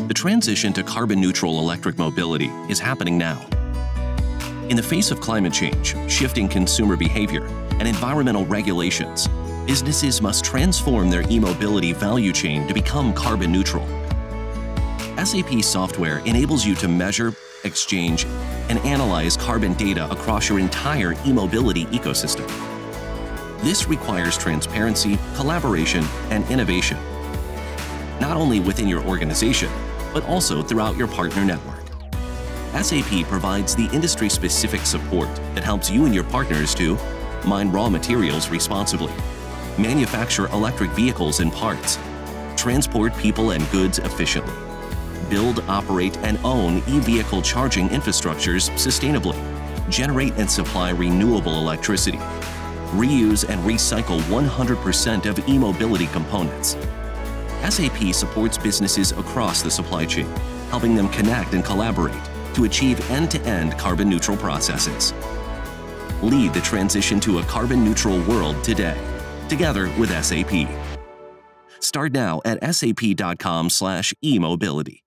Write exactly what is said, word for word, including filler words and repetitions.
The transition to carbon-neutral electric mobility is happening now. In the face of climate change, shifting consumer behavior, and environmental regulations, businesses must transform their e-mobility value chain to become carbon neutral. S A P software enables you to measure, exchange, and analyze carbon data across your entire e-mobility ecosystem. This requires transparency, collaboration, and innovation, not only within your organization, but also throughout your partner network. S A P provides the industry-specific support that helps you and your partners to mine raw materials responsibly, manufacture electric vehicles and parts, transport people and goods efficiently, build, operate, and own e-vehicle charging infrastructures sustainably, generate and supply renewable electricity, reuse and recycle one hundred percent of e-mobility components. S A P supports businesses across the supply chain, helping them connect and collaborate to achieve end-to-end carbon-neutral processes. Lead the transition to a carbon-neutral world today, together with S A P. Start now at sap dot com slash e mobility.